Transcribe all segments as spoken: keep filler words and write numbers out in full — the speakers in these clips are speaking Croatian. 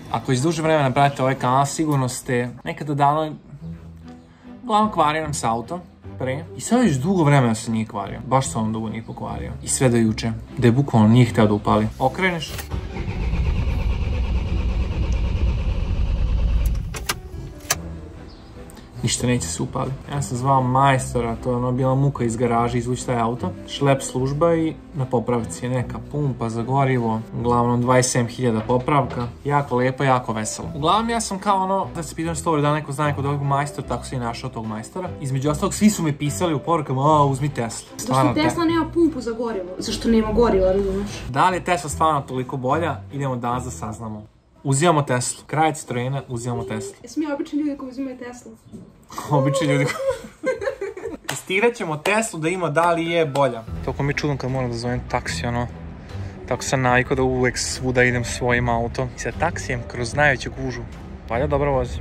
Ako iz duže vremena pratite ovaj kanal, sigurno ste nekada davno uglavnom kvario nam se auto pre. I sad već dugo vremena se nije kvario. Baš se on dugo nije pokvario. I sve do juče. Da je bukvalno nije hteo da upali. Okreneš. Ništa neće se upali. Ja sam zvao majstora, to je ono bila muka iz garaže izvući taj auto. Šlep služba i na popravci je neka pumpa za gorivo. Uglavnom dvadeset sedam hiljada popravka. Jako lijepo, jako veselo. Uglavnom ja sam kao ono, da se pitam sto da neko zna kod ovog majstora, tako sam i našao tog majstora. Između ostalog svi su mi pisali u porukama, a uzmi Tesla. Zašto Tesla nema pumpu za gorivo? Zašto nema goriva, razumeš? Da li je Tesla stvarno toliko bolja? Idemo danas da saznamo. Uzimamo Teslu. Kraj Citroena, uzimamo Teslu. Jesu mi obični ljudi koji uzimaju Teslu? Obični ljudi koji... Testirat ćemo Teslu da ima da li je bolja. Toliko mi je čudno kad moram da zovem taksi, ono. Tako sam navikao da uvek svuda idem svojim autom. I sa taksijem kroz najveću gužu. Valja dobro vozi.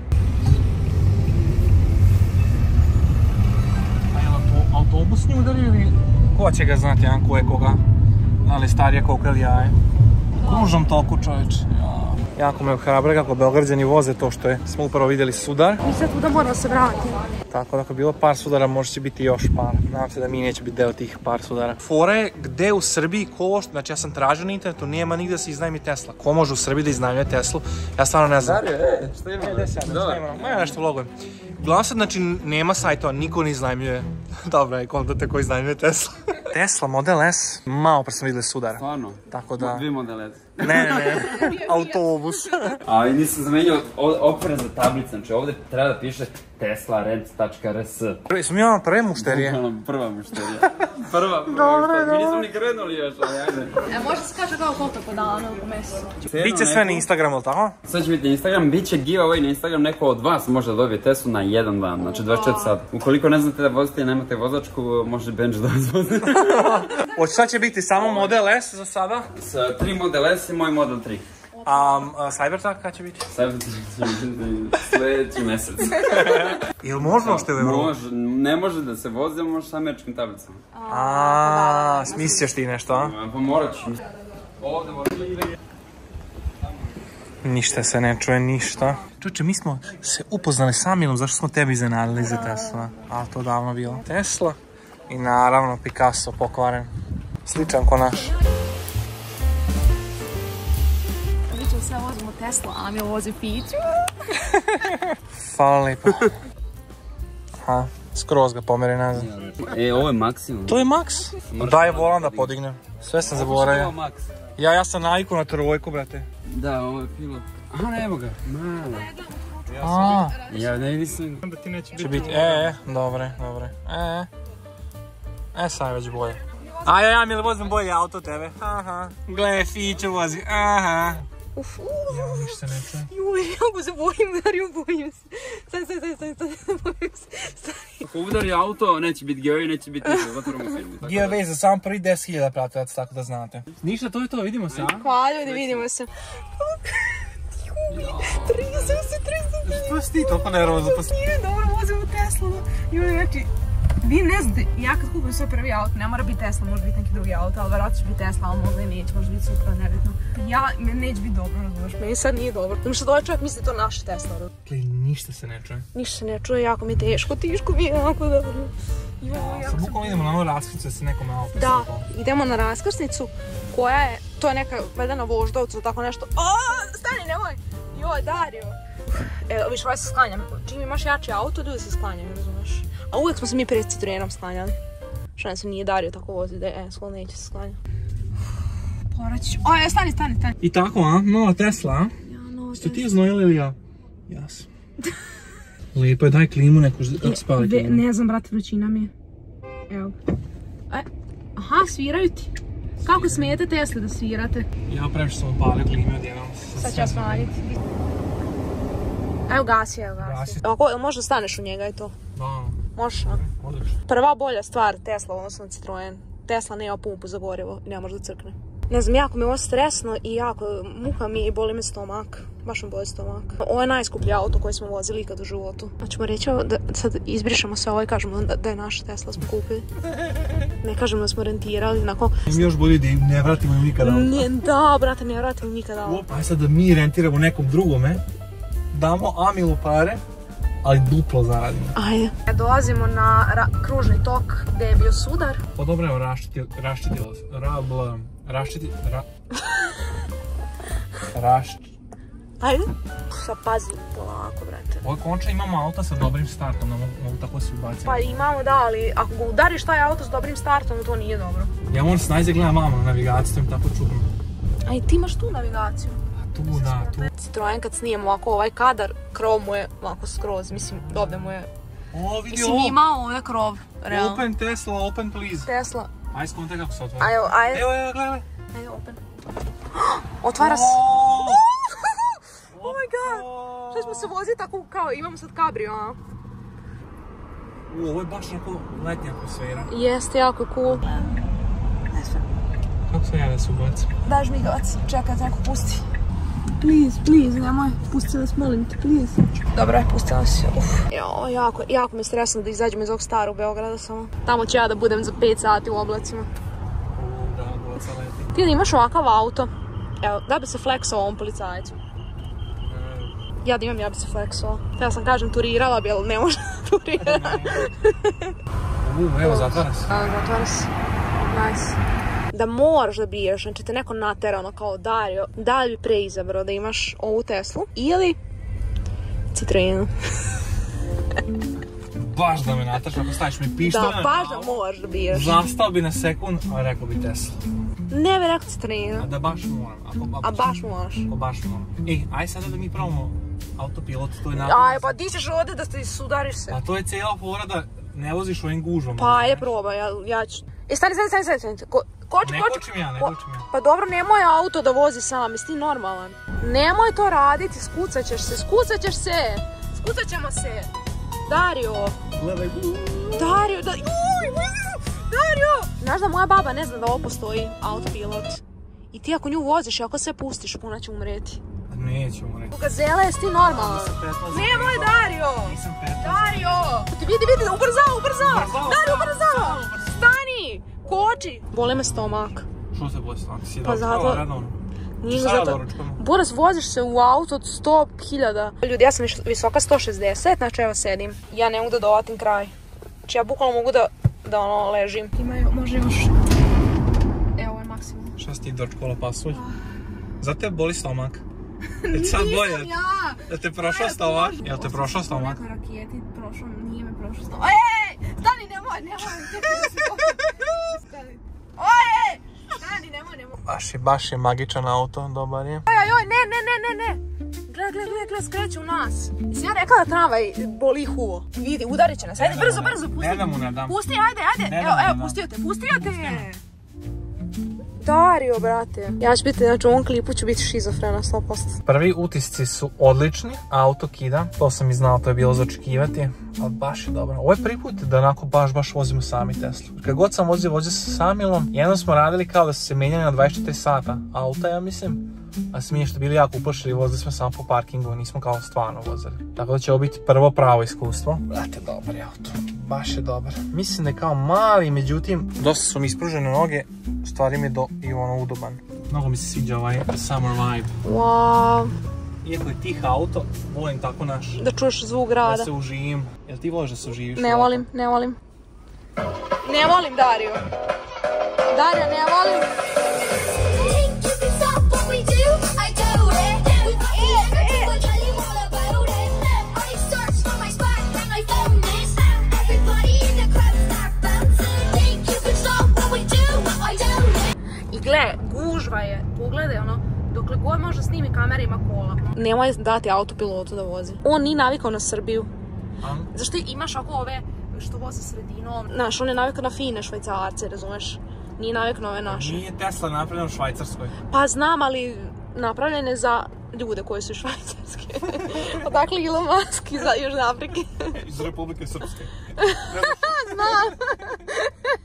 A je li autobus nju udario ili... Ko će ga znati, jedan ko je koga? Da li starija koliko ili jaje? Kružom toku, čovječ. Jako me ohrabre kako Beograđani voze to što je. Smo upravo vidjeli sudar. Mi sad tuda moramo se vratiti. Tako da ako je bilo par sudara, možda će biti još par. Nadam se da mi neće biti deo tih par sudara. Fora je gde u Srbiji ko, znači ja sam tražio na internetu, nema nigde da se iznajmi Tesla. Ko može u Srbiji da iznajmuje Teslu? Ja stvarno ne znam. Dario, e, što ima? E, deset, šta ima? Ma ja nešto vlogujem. Uglavnom sad, znači, nema sajtova, niko ne iznajmljuje. Dobro, i kontate ko iznajmljuje Tesla. Tesla Model S, malo pre sam vidjeli sudara. Stvarno? Tako da... Dvi Model S. Ne, ne, ne, autobus. A i nisam zamenio okvire za tablice, znači ovdje treba da piše tesla rent tačka r s. Smo imamo prve mušterije. Prva mušterija. Prva, prva mušterija. Mi nismo ni krenuli još, ali ajde. E, može se kaže kao koliko po dana u mjesecu? Biće sve na Instagramu, ili tako? Sad će biti na Instagram, bit će giveaway na Instagram, neko od vas može da dobije Teslu na jedan dan, znači dvadeset četiri sata. Ukoliko ne znate da vozite i nemate vozačku, može Benji da vas vozi. Od šta će biti, samo Model S za sada? Sa tri Model S i moj Model tri. A Cybertruck kada će biti? Cybertruck će biti sljedeći mjesec. Jel može što je u Evropi? Može, ne može da se vozi, ali može sa američkim tablicama. Aaaa, smisliš ti nešto, a? Pa morat ću. Ovdje može biti. Ništa se ne čuje, ništa. Čuče, mi smo se upoznali sa Milom, zašto smo tebi iznenadili za Tesla? A to davno bilo. Tesla i naravno Picasso pokvaren. Sličan ko naš. Mi ćemo sve vozimo Tesla, a mi vozi Piću. Hvala lijepo. Aha, skroz ga pomeri nazad. E, ovo je maksimum. To je maks? Daj volan da podignem. Sve sam zaboravio. Ja, ja sam naviku na trojku, brate. Da, ovo je pilot. Aha, ne, evo ga. Malo. A, Ja ne nisam... će biti, e, e, dobre, dobre. E, e, sad je već bolje. A ja, ja mi vozim bolje auto tebe. Aha, gle, Fiću vozi, aha. Uf, Ja, ništa se ne čuje. Juj, jako se bojim, Dario, bojim se. Stani, stani, stani, stani, stani, bojim se. Stani. Ako udari auto, neće biti giveaway, neće biti ništa, zatvorimo firmu. Giveaway za sam prvi deset hiljada pratilaca, tako da znate. Ništa, to je to, vidimo se, a? Hvala ljudi, vidimo se. Trisam se, trisam se. Što si ti toliko nervozno? Nije, dobro, vozimo Teslu. Juj, znači, vi ne znate, ja kad kupim sve prvi auto, ne mora biti Tesla, može biti neki drugi auto, ali vjerojatno će biti Tesla, ali možda i neće, može biti Supra, nebitno. Ja, meni neće biti dobro, razumiješ, meni sad nije dobro. Zato što ovaj čovjek misli to naše Tesla, razumiješ. Gle, ništa se ne čuje. Ništa se ne čuje, jako mi je teško, teško mi je jako dobro. Joj, jako Sad sam... bukvalno idemo na ono raskricu da se nekom auto Da, idemo na raskrsnicu koja je, to je neka, valjda na Voždovcu, tako nešto. O, stani, nemoj! Joj, Dario! Evo, viš, ovaj se sklanjam. Čim imaš jači auto, ljudi se sklanjaju, razumeš? A uvijek smo se mi pred Citroenom sklanjali. Što ne se nije Dario tako vozi, da je, e, skoro neće se sklanjati. Poraći ću. O, e, stani, stani, stani. I tako, a? Nova Tesla, a? Ja, nova Ste ti uznojili ili ja? Ja sam. Lijepo je, daj klimu neku, kako spali klimu? Ne znam, brate, vrućina mi je. Evo. E, aha, sviraju ti. Kako smijete Tesli da svirate? Ja previše sam upalio klime odjednom. Sad ću ja smanjiti. Evo gasi, evo gasi. Ako, jel možda staneš u njega i to? Da. Možeš, a? Odlično. Prva bolja stvar Tesla, odnosno Citroen. Tesla nema pumpu za gorivo i ne može da crkne. Ne znam, jako mi je ovo stresno i jako muka mi je i boli me stomak. Baš me boli stomak. Ovo je najskuplji auto koji smo vozili ikad u životu. Hoćemo reći da sad izbrišemo sve ovo i kažemo da, da je naš Tesla smo kupili. Ne kažemo da smo rentirali, onako... Mi još bolje da ne vratimo im nikada auto. Nije, da, brate, ne vratimo nikada auto. Aj sad da mi rentiramo nekom drugome, damo Amilu pare, ali duplo zaradimo. Ajde. Dolazimo na kružni tok gdje je bio sudar. Pa dobro, evo, raščitilo se. Rabla... Raščiti... Ra... Rašč... Ajde. Sad pazi, polako, brate. Ovo konča imamo auto sa dobrim startom, da mogu, mogu tako se ubaciti. Pa imamo, da, ali ako ga udariš taj auto s dobrim startom, to nije dobro. Ja moram se najzad gledam mama na navigaciju, to mi tako čudno. A i ti imaš tu navigaciju? A tu, da, tu. Citroen kad snijemo ovako ovaj kadar, krov mu je ovako skroz, mislim, ovdje mu je... O, vidi mislim, ovo! Mislim, imao ovdje krov, realno. Open Tesla, open please. Tesla. Ajde, skontaj kako se otvara. Ajde, ajde. Evo, evo, gledaj. Ajde, open. Otvara se. Oh my god! Što smo se vozili tako kao, imamo sad kabrio, a? U, ovo je baš onako letnja atmosfera. Jeste, jako je cool. Kako se ja da se ubacim? Daš mi gavac, čekaj, neko pusti. Please, please, nemoj, pusti nas, molim te, please. Dobro, pustila si. Jo, jako, jako mi je stresno da izađemo iz ovog starog Beograda samo. Tamo ću ja da budem za pet sati u oblacima. U, da, goca leti. Ti da imaš ovakav auto, evo, da bi se fleksao ovom policajcu. Ja da imam, ja bi se fleksao. Ja sam kažem turirala bi, ali ne može turirati. U, evo, zatvara se. A, zatvara se. Nice. Da moraš da biješ, znači te neko natera ono kao Dario, da li bi preizabrao da imaš ovu Teslu ili Citroenu? Baš da me nataš, ako staviš mi pištolj. Da, baš da moraš da biješ. Zastao bi na sekund, a rekao bi Tesla. Ne bi rekao Citroenu. A da baš moram. Ako, a baš moraš. Ako baš moram. E, aj sada da mi pravimo autopilot, to je napad. Aj, pa ti ćeš ovdje da se sudariš se. A to je cijela fora da ne voziš ovim gužvom. Pa ajde probaj, ja, ja ću. E, stani, stani, stani, stani, stani. Ko, koči, ne koči. kočim ja, ne kočim ja. Pa dobro, nemoj auto da vozi sam, jesi ti normalan. Nemoj to raditi, skucat ćeš se, skucat ćeš se. Skucat ćemo se. Dario. Gledaj. Dario, da... Uj, Dario! Znaš da moja baba ne zna da ovo postoji, autopilot. I ti ako nju voziš i ako sve pustiš, puna će umreti. Neću umreti. U gazela jesi ti normalan. Nemoj, Dario! Nisam petla. Dario! Ti vidi, vidi, ubrzao, ubrzao! Dario, ubrzao! Stani! Koči! Bole me stomak. Što se boli stomak? Si pa dao prava redovno? Nije zato... Boris, voziš se u auto od sto hiljada. Ljudi, ja sam visoka sto šezdeset, znači evo sedim. Ja ne mogu da dovatim kraj. Znači ja bukvalno mogu da, da ono, ležim. Ima jo, može još. Evo, ovo je maksimum. Šta si ti dočkola pasulj? Zato te boli stomak? Nisam ja! Jel te prošao stomak? Jel te prošao stomak? U nekoj rakijeti prošao, nije me prošao stomak. Ej, stani, nemoj, nemoj. Stani. Ojej! Stani, nemoj, nemoj. Baš je, baš je magičan auto, dobar je. Oj, oj, ne, ne, ne, ne, ne. Gle, gle, gle, gle, skreće u nas. Jesi ja rekla da tramvaj boli ih uvo? Vidi, udarit će nas. Ajde, brzo, brzo, pusti. Ne da mu ne dam. Pusti, ajde, ajde. Evo, evo, pustio te, pustio te. Dario, brate. Ja ću biti, znači u ovom klipu ću biti šizofrena sto posto. Prvi utisci su odlični, auto kida, to sam i znao, to je bilo za očekivati, ali baš je dobro. Ovo je prvi put da onako baš, baš vozimo sami Teslu. Kad god sam vozio, vozio sa Samilom, jednom smo radili kao da su se menjali na dvadeset četiri sata auta, ja mislim. A smije što bili jako uplašili, vozili smo samo po parkingu, nismo kao stvarno vozili. Tako da će ovo biti prvo pravo iskustvo. Brate, dobar je auto, baš je dobar. Mislim da je kao mali, međutim, dosta su mi ispružene noge, stvari mi je do, i ono udoban. Mnogo mi se sviđa ovaj summer vibe. Wow. Iako je tih auto, volim tako naš. Da čuješ zvuk grada. Da se uživim. Jel ti voliš da se uživiš? Ne volim, ne volim. Ne volim Dario. Dario, ne volim. I gle, gužva je, pogledaj ono, dokle god može snimi kamera ima kola. Nemoj dati autopilotu da vozi. On nije navikao na Srbiju. Zašto imaš ako ove što voze sredinom, znaš, on je navikao na fine Švajcarce, razumeš? Nije navikao na ove naše. Nije Tesla napravljena u Švajcarskoj. Pa znam, ali napravljene za ljude koji su švajcarske. Odakle Elon Musk iz Južne Afrike. Iz Republike Srpske. Znam.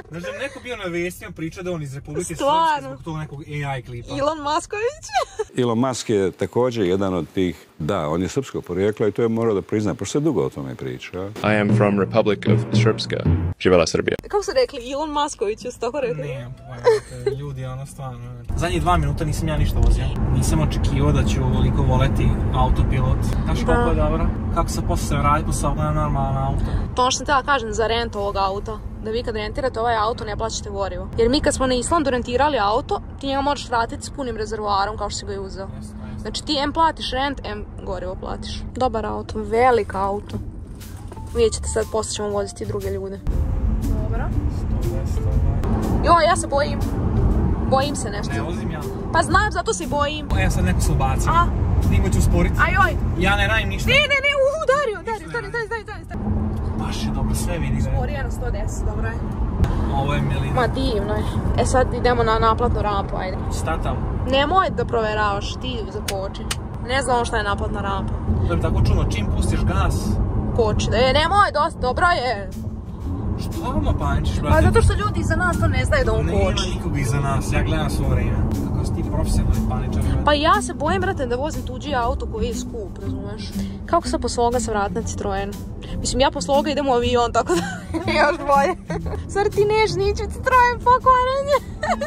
Znaš da je neko bio na vestima priča da on iz Republike Srpske Stvarno. zbog tog nekog A I klipa. Elon Musković. Elon Musk je također jedan od tih, da, on je srpskog porijekla i to je morao da prizna, pošto se dugo o tome priča. I am from Republic of Srpska. Živela Srbija. Kako su rekli? Elon Musković, jesi tako rekli? Ne, pojavite, ljudi, ono stvarno. Zadnjih dva minuta nisam ja ništa vozio. Nisam očekivao da ću ovoliko voleti autopilot. Znaš koliko je dobro? Kako se posle se vrati posle ovoga normalno auto? To što sam htjela kažem za rent ovog auta. Da vi kad rentirate ovaj auto ne plaćate gorivo. Jer mi kad smo na Islandu rentirali auto, ti njega možeš vratiti s punim rezervoarom kao što si ga je uzeo. Znači ti em platiš rent, em gorivo platiš. Dobar auto, velik auto. Vidjet ćete sad, poslije ćemo voziti druge ljude. Dobro. Joj, ja se bojim. Bojim se nešto. Ne vozim ja. Pa znam, zato se bojim. Ja sad neko se ubacim. A? Nimo ću usporiti. Ajoj. Ja ne radim ništa. Ne, ne, ne, uhu, Dario, Dario, stani, stani, stani, stani, stani. Baš je dobro, sve vidi. Spori je na sto deset, dobro je. Ovo je milina. Ma divno je. E sad idemo na naplatnu rampu, ajde. Šta tamo? Nemoj da proveravaš, ti zakoči. Ne znam šta je naplatna rampa. To je tako čudno, čim pustiš gas. Koči, da je, nemoj, dosta, dobro je. Što vama pančiš, brate? Pa zato što ljudi iza nas to ne znaju da on Nema koči. nikog iza nas, ja gledam svo vrijeme. Kako si ti profesionalni paničar, brate? Pa ja se bojim, brate, da vozim tuđi auto koji je skup, razumeš? Kako se posle ovoga se vrati na Citroen? Mislim, ja posle ovoga idem u avion, tako da je još bolje. Stvar ti neš nići u Citroen, pokvaren je.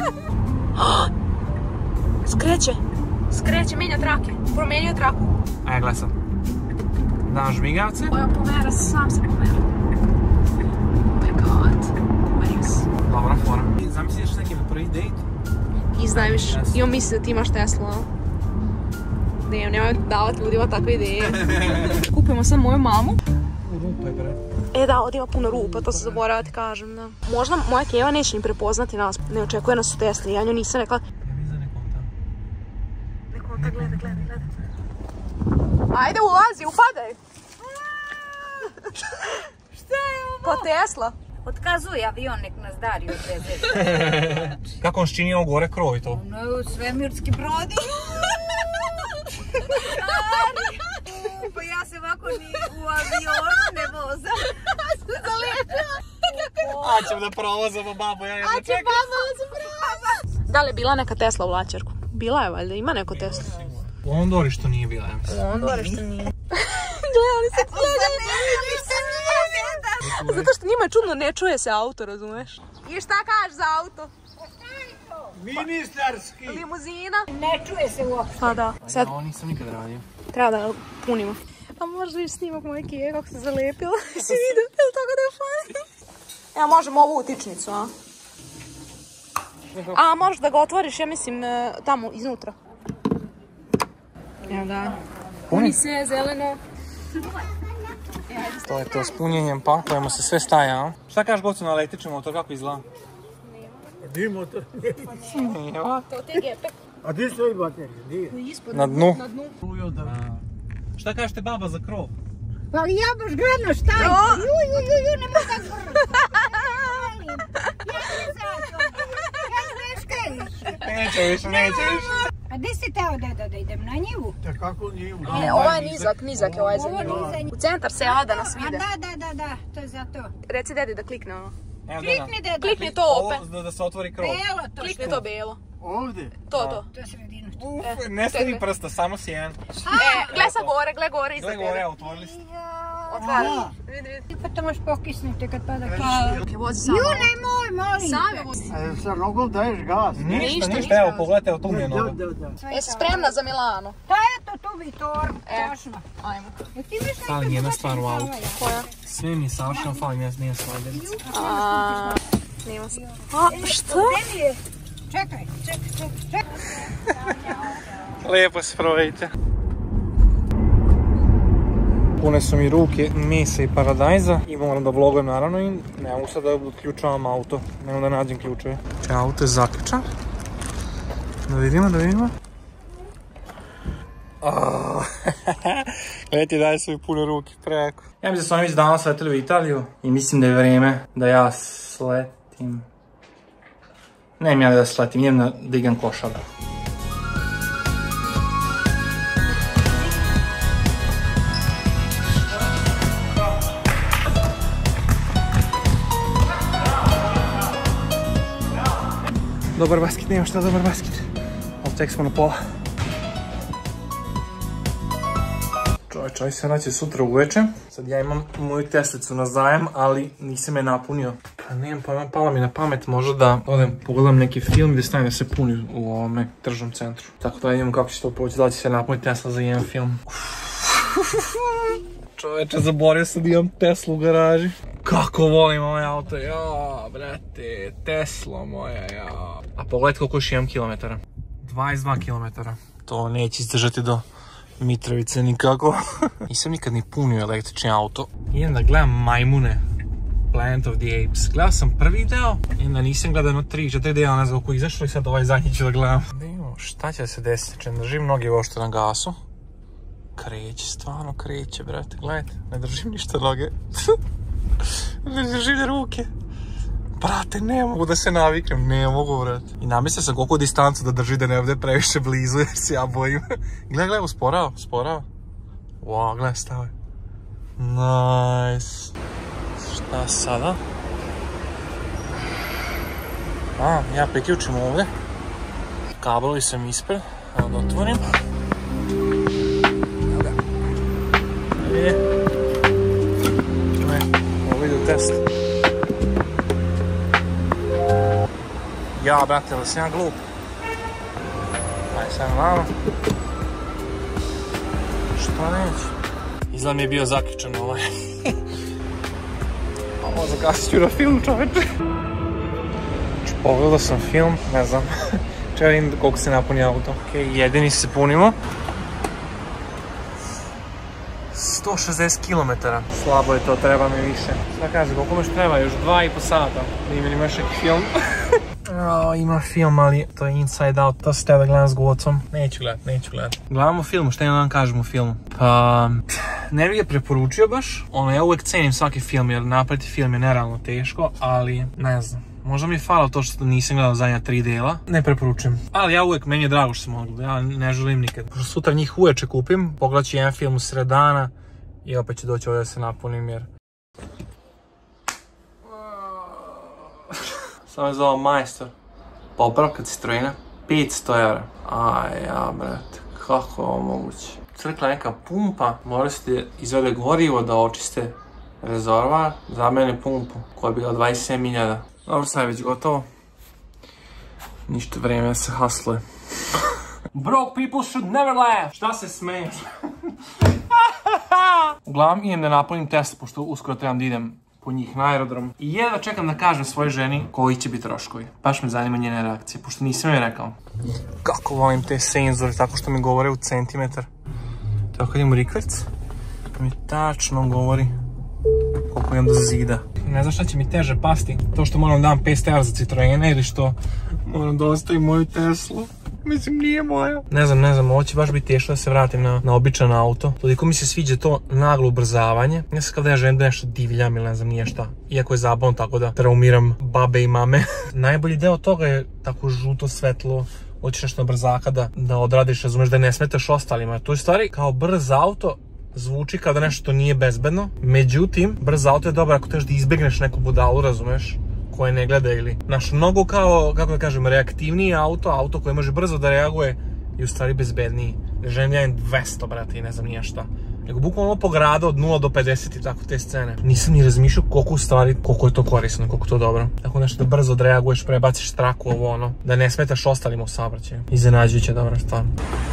Skreće, skreće, menja trake, promenio traku. Ajde, gledaj sad. Dam žmigavce. Oja, pomera se, sam se pomera. Oh my god, pomerio se. Dobra fora. Zamisliš neki na prvi dejt? Iznajmiš, i on misli da ti imaš Tesla. Dajem, nemoj davati ljudima takve ideje. Kupujemo sad moju mamu. Rupa je, bre. E da, ovdje ima puno rupa, to se zaboravila ti kažem, da. Možda moja Keva neće ni prepoznati nas, ne očekuje nas u Tesli, ja nju nisam rekla. Ja mi za nekom tamo. Nekom ta gleda, gleda, gleda. Ajde, ulazi, upadaj! Šta je ovo? Pa Tesla. Otkazuje avion, nek nas Dario odveze. Kako on ščini ovo gore krov i to? Ono je svemirski brod. Pa ja se ovako ni u avionu ne vozam. A ćemo da provozamo babu, ja jedno čekam. Da li je bila neka Tesla u Laćarku? Bila je valjda, ima neko Tesla. U ovom dvorištu nije bila, ja mislim. U ovom dvorištu nije. Gledali se zato što njima je čudno, ne čuje se auto, razumeš? I šta kažeš za auto? Ministarski! Limuzina? Ne čuje se uopšte. Pa da. Sad Ovo nisam nikad radio. treba da ga punimo. A možda viš snimak moje Kije kako se zalepila. Si vidio? Je li tako da je fajn? Evo možemo ovu utičnicu, a? A možeš da ga otvoriš, ja mislim, tamo iznutra. Evo da. Puni se zeleno. To je to, s punjenjem pakujemo se sve staja, a? Šta kažeš Gocu na električni motor, kako izgleda? Di motor? Nema. To ti je gepek. A di stoji baterija? Di? Na dnu. Na dnu. Šta kažete baba za krov? Pa ja baš gledno šta je? Ju, ju, ju, ju, ne mogu da zvrlo. Ja ne zato. Ja smeškajiš. Neće više, neće više. A gdje si teo deda da idem? Na njivu? Da kako njivu? Ne, ovo je nizak, nizak je ovaj za Ovo njivu. nije za njivu. U centar se java da nas A vide. da, da, da, da, to je za to. Reci dedi da klikne ono. Evo, Klikni deda. Klikni to opet. Ovo da, da se otvori krov. Belo to Klikni što. to belo. Ovdje? To, to. To je sredinu. Uf, ne stavi prsta, samo sjen. E, gle sa gore, gle gore iza Gle gore, tebe. evo, otvorili ste. Otvara. Vidi, vidi. Pa to možeš pokisnuti kad pada kiša. Ok, vozi samo. Ju, nemoj, molim Sami te. vozi. A sa nogom daješ gas? Ništa, Ništa, ništa, ništa. evo, pogledajte, evo tu mi je Da, noga. da, da. Jesi spremna za Milano? Pa eto, tu bi tor, E. točno. Ajmo. E ti viš nekako Fali mi jedna baš stvar u autu. Koja? Sve mi je savršeno, fali mi jedna sladerica. A, nema se. A, šta? Gdje mi je? Čekaj, čekaj, čekaj, čekaj. Lijepo se provejte. Pune su mi ruke mesa i paradajza i moram da vlogujem naravno i ne mogu sad da uključavam auto, ne mogu da nađem ključeve. Auto je zaključan. Da vidimo, da vidimo. Gledajte, daje su mi pune ruke, preko. Ja mislim da smo već danas sletili u Italiju i mislim da je vrijeme da ja sletim. Ne imam ja da sletim, idem da igram košarku. Dobar basket, nema šta dobar basket. Ali tek smo na pola. Čovječ, aj se naći sutra uveče. Sad ja imam moju Teslicu na zajam, ali nisam je napunio. Pa nemam pojma, pala mi na pamet možda da odem pogledam neki film gdje stavim da se puni u ovome tržnom centru. Tako da vidimo kako će to poći, da će se napuniti Tesla za jedan film. Čovječe, zaboravio sam da imam Teslu u garaži. Kako volim ovaj auto, ja, brate, Tesla moja, ja. A pogledajte koliko još imam kilometara. dvadeset dva kilometara. To neće izdržati do Mitrovice nikako. Nisam nikad ni punio električni auto. Idem da gledam Majmune. Planet of the Apes. Gledao sam prvi deo i onda nisam gledao jedno tri četiri dela, ne znam kako izašlo i sad ovaj zadnji ću da gledam. Da imamo, šta će se desiti? Če ne držim noge ošto na gasu. Kreće, stvarno kreće, brate. Gledajte, ne držim ništa noge. Ne držim ruke. Brate, ne mogu da se naviknem, ne mogu, brate. I namislio sam koliko distancu da drži da ne bude previše blizu jer se ja bojim. Gledaj, gledaj, usporao, usporao. Wow, gledaj, stavaj. Nice. Šta sada? A, ja priključim ovdje. Kablovi sam ispred, evo da otvorim. Evo ga. E. Ne, ovo ide u test. Ja, brate, ali sam ja glup. Ajde sad na vama. Šta neće? Izgleda mi je bio zaključan ovaj. Ovo zagasit ću na film, čoveče. Pogledao sam film, ne znam. Čeo vidim koliko se napuni auto. Ok, jedini se punimo. sto šezdeset kilometara. Slabo je to, treba mi više. Šta kaže, koliko mi još treba? Još dva i po sata. Da ima li još neki film? O, ima film, ali to je Inside Out. To se tebe gledam s Gocom. Neću gledat, neću gledat. Gledamo film, šta imam da vam kažem u filmu? Pa... ne bih ga preporučio baš. Ono, ja uvijek cenim svaki film, jer napraviti film je nerealno teško, ali ne znam. Možda mi je falilo to što nisam gledao zadnja tri dela. Ne preporučujem. Ali ja uvijek, meni je drago što sam mogla. Ja ne želim nikad. Pošto sutra njih uveče kupim, pogledat ću jedan film u sred dana i opet ću doći ovdje da se napunim jer... Samo je zove majstor. Popravka Citroena, petsto eura. Aj, ja, brate, kako je ovo moguće? Crkla neka pumpa, morali ste izvede gorivo da očiste rezervoar, zamene pumpu koja je bila dvadeset sedam hiljada. Dobro, sad je već gotovo. Ništa, vrijeme da se hasluje. Broke people should never laugh! Šta se smeješ? Uglavnom idem da napunim Tesla, pošto uskoro trebam da idem po njih na aerodrom. I jedva čekam da kažem svojoj ženi koji će biti troškovi. Baš me zanima njene reakcije, pošto nisam joj rekao. Kako volim te senzore, tako što mi govore u centimetar. Tako kad imam rikverc, mi tačno govori koliko imam do zida. Ne znam šta će mi teže pasti, to što moram da dam petsto eura za Citroena ili što moram da ostavim moju Teslu. Mislim, nije moja. Ne znam, ne znam, ovo će baš biti teško da se vratim na, na običan auto. Toliko mi se sviđa to naglo ubrzavanje. Ja sam kao da ja želim da nešto divljam ili ne znam nije šta. Iako je zabavno tako da traumiram babe i mame. Najbolji deo toga je tako žuto svetlo. Hoćeš nešto na brzaka da, da odradiš, razumeš, da ne smetaš ostalima. To je stvari kao brz auto zvuči kao da nešto nije bezbedno. Međutim, brz auto je dobar ako teš da izbegneš neku budalu, razumeš, koje ne gleda ili naš mnogo kao, kako da kažem, reaktivniji auto, auto koje može brzo da reaguje i u stvari bezbedniji. Ne želim ja dvesta, brate, i ne znam nije šta. Nego bukvalno po gradu od nula do pedeset i tako te scene. Nisam ni razmišljao koliko u stvari, koliko je to korisno, koliko je to dobro. Tako nešto da brzo odreaguješ, prebaciš traku ovo ono, da ne smetaš ostalima u saobraćaju. Iznenađujuće dobra stvarno.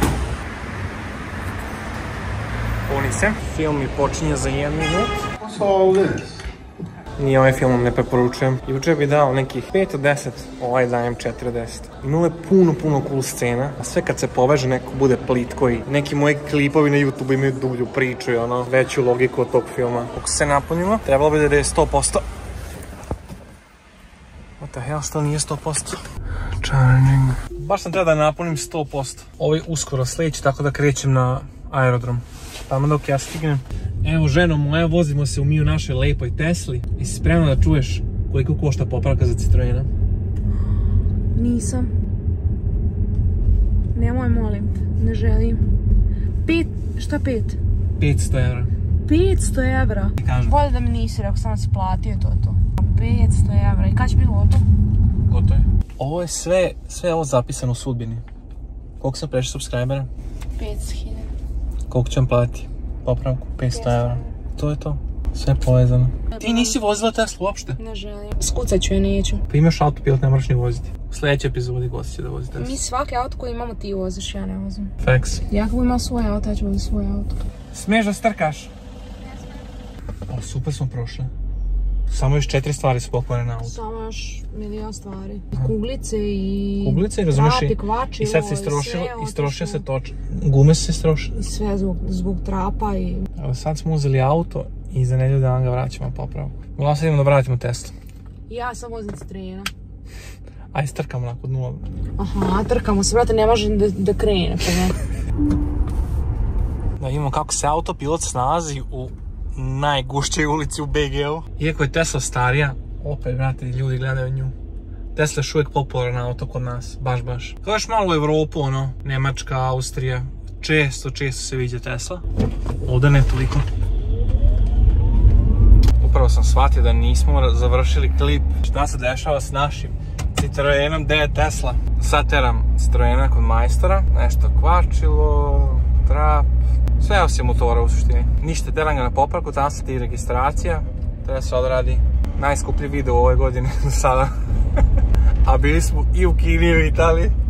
Puni se. Film mi počinje za jedan minut. What's all this? Nije ovaj film ne preporučujem. Juče bi dao nekih pet od deset, ovaj dajem četiri od deset. Imalo je puno, puno cool scena, a sve kad se poveže neko bude plitko i neki moji klipovi na YouTube imaju dublju priču i ono, veću logiku od tog filma. Kako se napunimo, trebalo bi da je sto posto. What the hell, što nije sto posto? Charging. Baš sam treba da napunim sto posto. Ovo je uskoro sledeći, tako da krećem na aerodrom. Tamo dok ja stignem. Evo ženo moja, vozimo se u mi u našoj lepoj Tesli. I si spremna da čuješ koliko košta popravka za Citroena? Nisam. Nemoj, molim te, ne želim. Pet, šta pet? petsto eura. petsto eura? Bolje da mi nisi rekao, samo si platio to to. petsto eura. I kad će biti gotovo? Gotovo je. Ovo je sve, sve ovo zapisano u sudbini. Koliko sam prešao subscribera? petsto hiljada. Koliko ću vam platiti? Popravku? petsto eura. To je to. Sve povezano. Ti nisi vozila Tesla uopšte? Ne želim. Skucat ću je, neću. Pa imaš autopilot, ne moraš ni voziti. U sljedećoj epizodi gosti će da vozi Tesla. Mi svaki auto koji imamo ti voziš, ja ne vozim. Facts. Ja kako imam svoj auto, ja ću voziti svoj auto. Smiješ da strkaš? O, super smo prošli. Samo još četiri stvari su pokvarene na auto. Samo još milion stvari. Kuglice i... Kuglice i razumiješ i... kvačilo, I sad se istrošilo, istrošio se toč. Gume se istrošile. Sve zbog, zbog trapa i... Evo sad smo uzeli auto i za nedjelju dana ga vraćamo popravku. Uglavnom sad idemo da vratimo Teslu. Ja sam vozim Citroena. Aj strkamo nakon nula. Aha, trkamo se, brate, ne može da, da krene. Pa da vidimo kako se autopilot snalazi u najgušćoj ulici u B G-u. Iako je Tesla starija, opet, brate, ljudi gledaju nju. Tesla je još uvijek popularan auto kod nas, baš, baš. Kao još malo u Evropu, ono, Njemačka, Austrija, često, često se viđe Tesla. Ovdje ne toliko. Upravo sam shvatio da nismo završili klip šta se dešava s našim Citroenom, gdje je Tesla. Sad teram Citroena kod majstora, nešto kvačilo, trap, sve osim motora u suštini. Ništa, teram ga na popravku, tamo se ti registracija, treba se odradi. Najskuplji video u ovoj godini do sada. A bili smo i u Kini i u Italiji.